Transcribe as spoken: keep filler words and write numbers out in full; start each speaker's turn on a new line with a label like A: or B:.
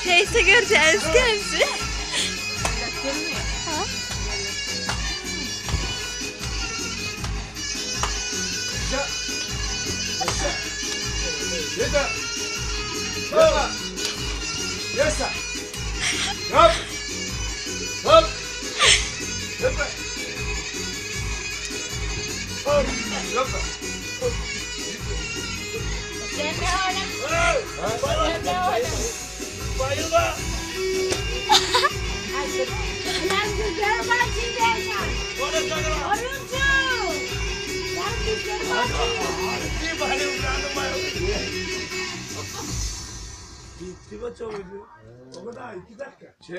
A: Teyze göreceğiz kendisi. Ha?
B: Yeter. Baba. Yeter. Yap. Hop. Yeter. Hop. Yeter.
C: Cemre oğlum. Cemre oğlum.
B: Bayılma.
C: Lan güzel başlayacağım.
B: Bana canım.
C: Oruncu. Lan güzel başlayacağım.
B: Bir bayılım canım bayılım. Bitti mi çavucu? O kadar iki dakika.